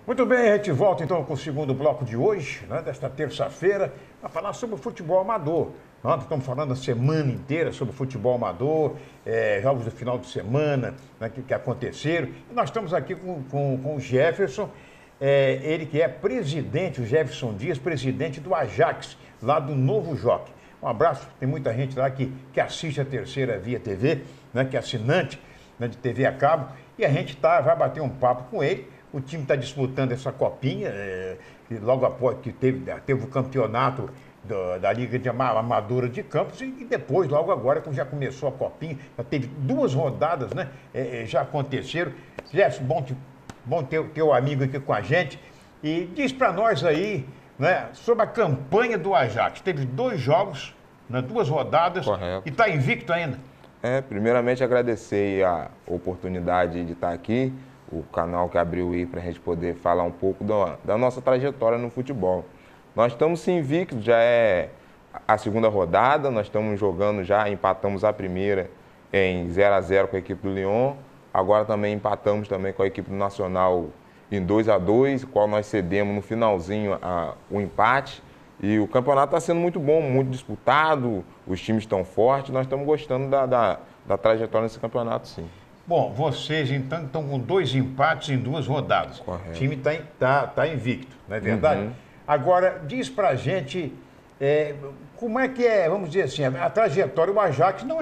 Muito bem, a gente volta então com o segundo bloco de hoje, né, desta terça-feira, para falar sobre o futebol amador. Nós estamos falando a semana inteira sobre o futebol amador, jogos do final de semana, né, que aconteceram. E nós estamos aqui com o Jefferson, ele que é presidente, o Jefferson Dias, presidente do Ajax, lá do Novo Jockey. Um abraço, tem muita gente lá que assiste a Terceira Via TV, né, que é assinante, né, de TV a cabo, e a gente vai bater um papo com ele. O time está disputando essa copinha, logo após que teve o campeonato da Liga de Amadora de Campos, e depois, logo agora, quando já começou a copinha, já teve 2 rodadas, né? Já aconteceram. Jefferson, bom ter o teu amigo aqui com a gente. E diz para nós aí, né, sobre a campanha do Ajax. Teve 2 jogos, né, 2 rodadas. Correto. E está invicto ainda. Primeiramente agradecer a oportunidade de estar aqui, o canal que abriu aí para a gente poder falar um pouco da nossa trajetória no futebol. Nós estamos invictos, já é a segunda rodada, nós estamos jogando já, empatamos a primeira em 0-0 com a equipe do Lyon, agora também empatamos também com a equipe do Nacional em 2-2, qual nós cedemos no finalzinho o empate. E o campeonato está sendo muito bom, muito disputado, os times estão fortes, nós estamos gostando da trajetória nesse campeonato, sim. Bom, vocês então estão com 2 empates em 2 rodadas. Correto. O time tá invicto, não é verdade? Uhum. Agora, diz pra gente como é que é, vamos dizer assim, a trajetória. O Ajax não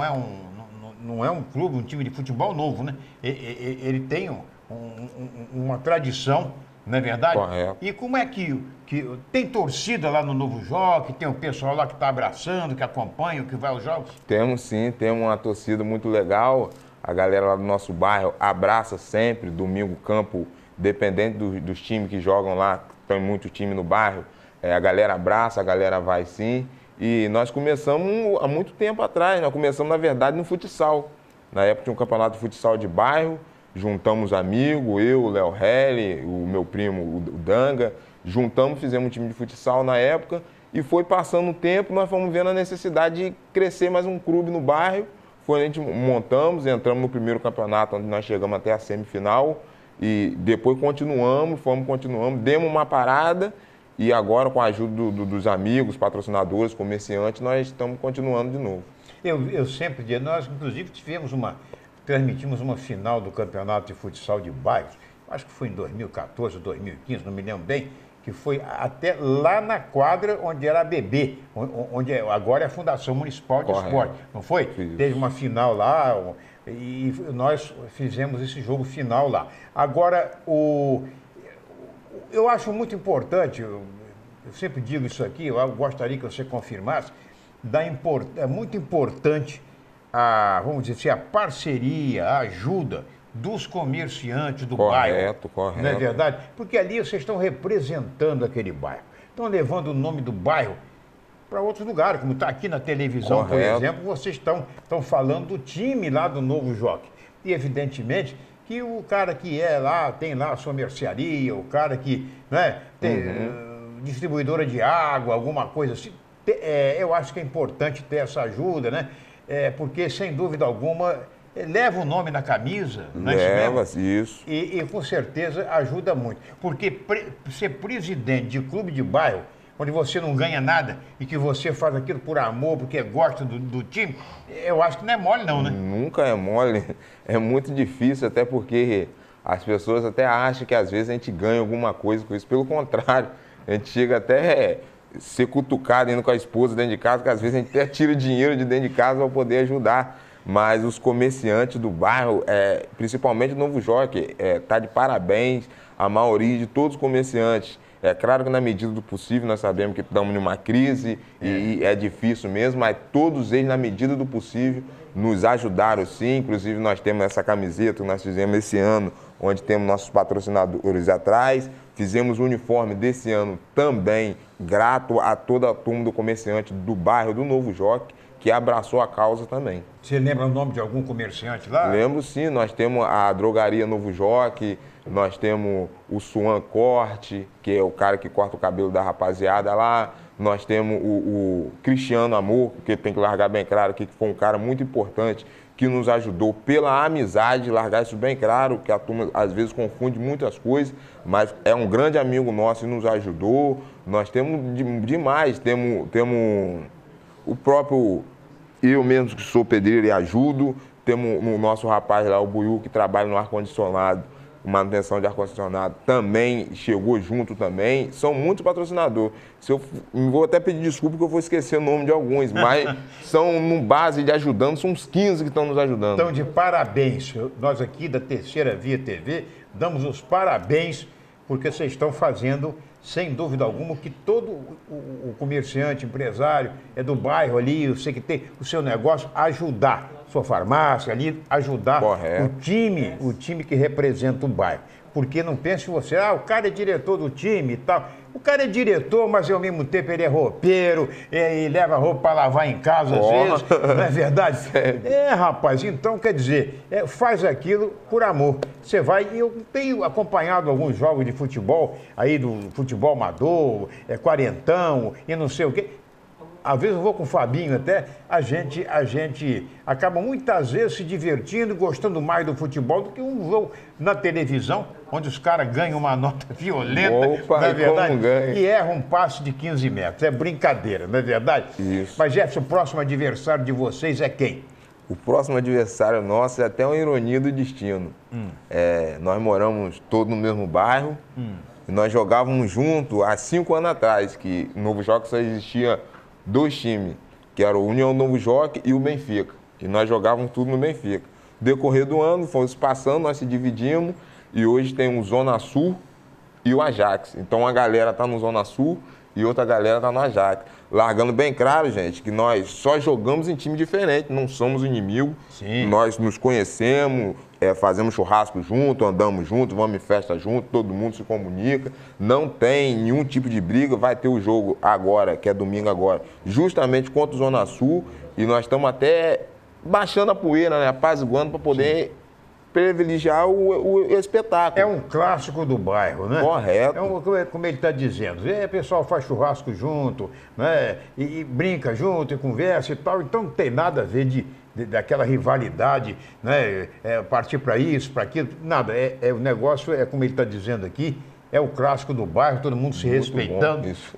é um clube, um time de futebol novo, né? Ele tem uma tradição, não é verdade? Correto. E como é que tem torcida lá no Novo Jockey, tem o pessoal lá que está abraçando, que acompanha, que vai aos jogos? Temos sim, temos uma torcida muito legal. A galera lá do nosso bairro abraça sempre, domingo campo, dependente dos times que jogam lá, tem muito time no bairro, a galera abraça, a galera vai sim. E nós começamos há muito tempo atrás, nós começamos na verdade no futsal. Na época tinha um campeonato de futsal de bairro, juntamos amigos, eu, o Léo Helly, o meu primo, o Danga, juntamos, fizemos um time de futsal na época e foi passando o tempo, nós fomos vendo a necessidade de crescer mais um clube no bairro. A gente montamos, entramos no primeiro campeonato, onde nós chegamos até a semifinal e depois continuamos, demos uma parada e agora com a ajuda dos amigos, patrocinadores, comerciantes, nós estamos continuando de novo. Eu sempre digo, nós inclusive transmitimos uma final do campeonato de futsal de bairros, acho que foi em 2014, 2015, não me lembro bem, que foi até lá na quadra onde era a BB, onde agora é a Fundação Municipal de Esporte, não foi? Isso. Teve uma final lá e nós fizemos esse jogo final lá. Agora, eu acho muito importante, eu sempre digo isso aqui, eu gostaria que você confirmasse, é muito importante vamos dizer assim, a parceria, a ajuda dos comerciantes do bairro. Correto. Não é verdade? Porque ali vocês estão representando aquele bairro. Estão levando o nome do bairro para outros lugares, como está aqui na televisão, por exemplo, vocês estão falando do time lá do Novo Jockey. E evidentemente que o cara que tem lá a sua mercearia, o cara que, né, tem distribuidora de água, alguma coisa assim, eu acho que é importante ter essa ajuda, né? Porque sem dúvida alguma leva o nome na camisa, não é leva, isso mesmo? E com certeza ajuda muito. Porque ser presidente de clube de bairro, onde você não ganha nada e que você faz aquilo por amor, porque gosta do time, eu acho que não é mole não, né? Nunca é mole, é muito difícil, até porque as pessoas até acham que às vezes a gente ganha alguma coisa com isso. Pelo contrário, a gente chega até ser cutucado indo com a esposa dentro de casa, que às vezes a gente até tira dinheiro de dentro de casa para poder ajudar. Mas os comerciantes do bairro, principalmente o Novo Jockey, tá de parabéns, a maioria de todos os comerciantes. É claro que na medida do possível nós sabemos que estamos numa crise e é difícil mesmo, mas todos eles na medida do possível nos ajudaram sim. Inclusive nós temos essa camiseta que nós fizemos esse ano, onde temos nossos patrocinadores atrás. Fizemos o uniforme desse ano também, grato a toda a turma do comerciante do bairro do Novo Jockey, que abraçou a causa também. Você lembra o nome de algum comerciante lá? Lembro sim, nós temos a Drogaria Novo Jockey, nós temos o Suan Corte, que é o cara que corta o cabelo da rapaziada lá, nós temos o Cristiano Amor, que tem que largar bem claro aqui, que foi um cara muito importante, que nos ajudou pela amizade, largar isso bem claro, que a turma às vezes confunde muitas coisas, mas é um grande amigo nosso e nos ajudou. Nós temos demais, temos o próprio, eu mesmo que sou pedreiro e ajudo, temos o nosso rapaz lá, o Buiú, que trabalha no ar-condicionado, manutenção de ar-condicionado, também chegou junto também. São muitos patrocinadores. Vou até pedir desculpa porque eu vou esquecer o nome de alguns, mas são, no base de ajudando, são uns 15 que estão nos ajudando. Então, de parabéns. Nós aqui da Terceira Via TV damos os parabéns porque vocês estão fazendo, sem dúvida alguma, o que todo o comerciante, empresário, é do bairro ali, você que tem o seu negócio, ajudar sua farmácia ali, ajudar o time que representa o bairro. Porque não pense você, o cara é diretor do time e tal. O cara é diretor, mas ao mesmo tempo ele é roupeiro, e leva roupa para lavar em casa às vezes, não é verdade? Rapaz, então quer dizer, faz aquilo por amor. Você vai, e eu tenho acompanhado alguns jogos de futebol, aí do futebol amador, quarentão e não sei o quê. Às vezes eu vou com o Fabinho até, a gente acaba muitas vezes se divertindo, gostando mais do futebol do que um jogo na televisão, onde os caras ganham uma nota violenta, não é verdade? E erram um passe de 15 metros. É brincadeira, não é verdade? Isso. Mas, Jefferson, o próximo adversário de vocês é quem? O próximo adversário nosso é até uma ironia do destino. Nós moramos todos no mesmo bairro, e nós jogávamos junto há 5 anos atrás, que no Novo Jockey só existia 2 times, que era o União Novo Jockey e o Benfica. E nós jogávamos tudo no Benfica. Decorrer do ano, fomos passando, nós se dividimos e hoje tem o Zona Sul e o Ajax. Então a galera está no Zona Sul e outra galera está no Ajax. Largando bem claro, gente, que nós só jogamos em time diferente, não somos inimigos. Sim. Nós nos conhecemos, fazemos churrasco junto, andamos junto, vamos em festa junto, todo mundo se comunica. Não tem nenhum tipo de briga. Vai ter o jogo agora, que é domingo agora, justamente contra o Zona Sul. E nós estamos até baixando a poeira, né, apaziguando para poder privilegiar o espetáculo. É um clássico do bairro, né? Correto. Como ele está dizendo, o pessoal faz churrasco junto, né? E brinca junto, e conversa e tal, então não tem nada a ver daquela rivalidade, né? Partir para isso, para aquilo, nada. O negócio é como ele está dizendo aqui, é o clássico do bairro, todo mundo se respeitando. Bom, isso.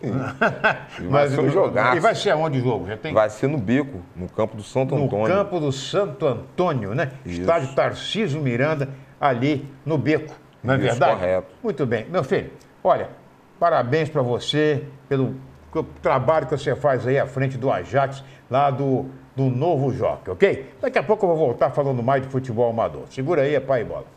Mas vai ser um jogaço. E vai ser aonde o jogo? Já tem... Vai ser no Bico, no campo do Santo Antônio. No campo do Santo Antônio, né? Isso. Estádio Tarcísio Miranda, ali no Beco, não é verdade? Correto. Muito bem. Meu filho, olha, parabéns para você pelo trabalho que você faz aí à frente do Ajax, lá do Novo Jockey, ok? Daqui a pouco eu vou voltar falando mais de futebol amador. Segura aí, é pai e bola.